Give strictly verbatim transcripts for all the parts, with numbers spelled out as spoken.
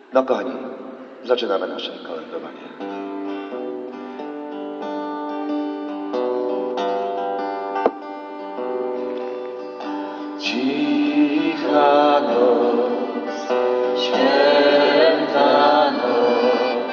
No kochani, zaczynamy nasze kolędowanie. Cicha noc, święta noc,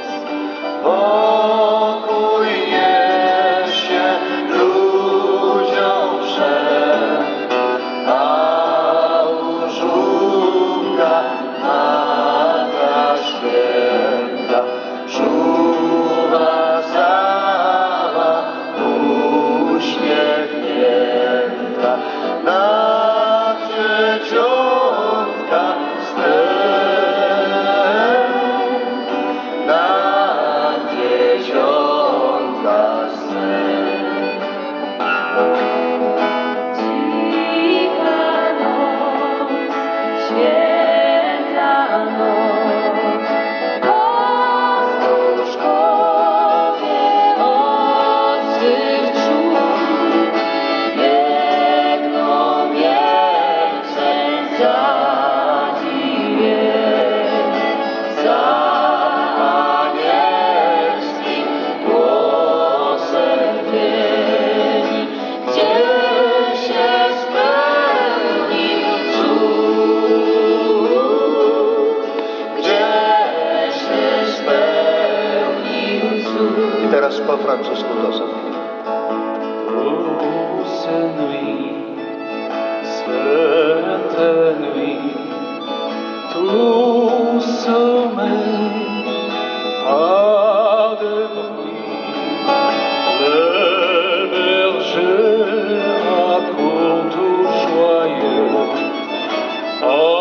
pokój niesie ludziom wszem, a u żłóbka Matka Święta czuwa sama uśmiechnięta nad dzieciątka snem, nad dzieciątka snem. Cicha noc, święta noc, pastuszkowie od swych drzwi biegną miejscem zadziwieni, za anielskim głosem wieni, gdzie się spełnił cud, gdzie się spełnił cud. I teraz po francusku to sobie. Douce nuit, sainte nuit, tout sommeil, pas de bruit. Le berger raconte aux joyeux.